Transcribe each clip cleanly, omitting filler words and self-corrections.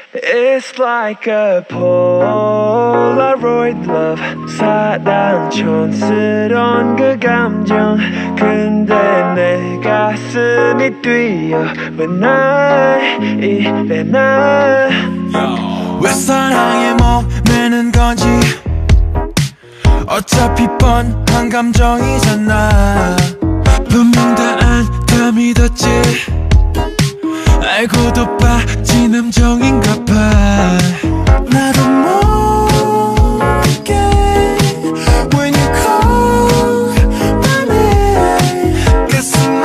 It's like a Polaroid love. 사랑 촌스러운 그 감정. 근데 내 가슴이 뛰어. 왜 날 이래 나. 왜 사랑에 목매는 건지. 어차피 뻔한 감정이잖아. 분명 다 안 믿었지. 알고도 빠진 함정인가봐. 나도 모르게 When you call my name 가슴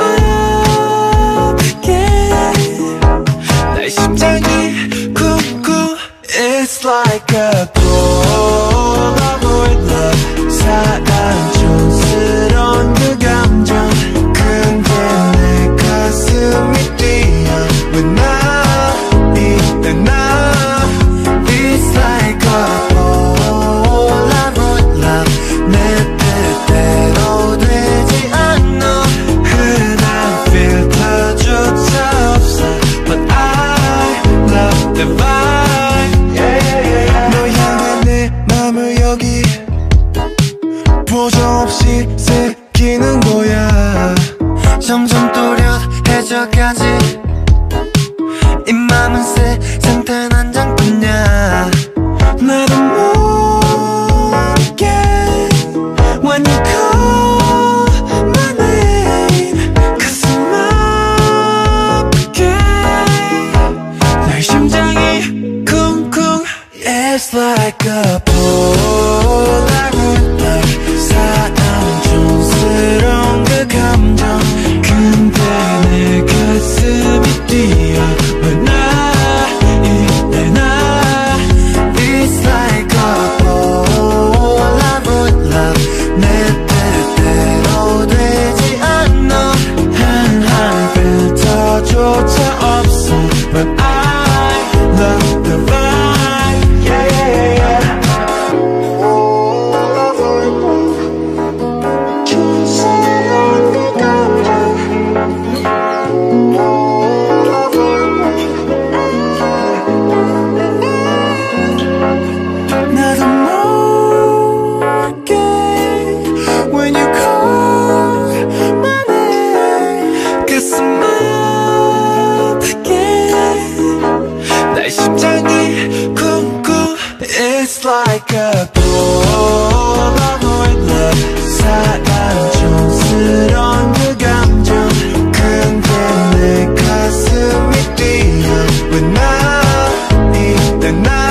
아프게 내 심장이 쿵쿵. It's like a Polaroid love. 사랑 촌스러운 그 감정. 근데 내 가슴이 뛰어. 왜 나 이래 나. It's like a Polaroid love. 내 뜻대로 되지 않아. 흔한 필터조차 없어. But I love the vibe. 너 향한 내 맘을 여기 보정없이 새기는 거야. 점점 또렷해져가지. 이 맘은 세상 단 한 장뿐이야. 나도 모르게 When you call my name 가슴 아프게 내 심장이 쿵쿵. It's like a Polaroid love. 사랑 촌스러운 그 감정. 근데 내 가슴이 뛰어. 왜 나 이래 나. It's like a Polaroid love. 내 뜻대로 되지 않아. 한한 필터조차 없어. But I love the vibe. 촌스러운 그 감정. 나도 모르게 When you call my name 가슴 아프게 내 심장이 쿵쿵. It's like a Polaroid love. 사랑 촌스러운 그 감정. 근데 내 가슴이 뛰어. 왜 나 이래 나.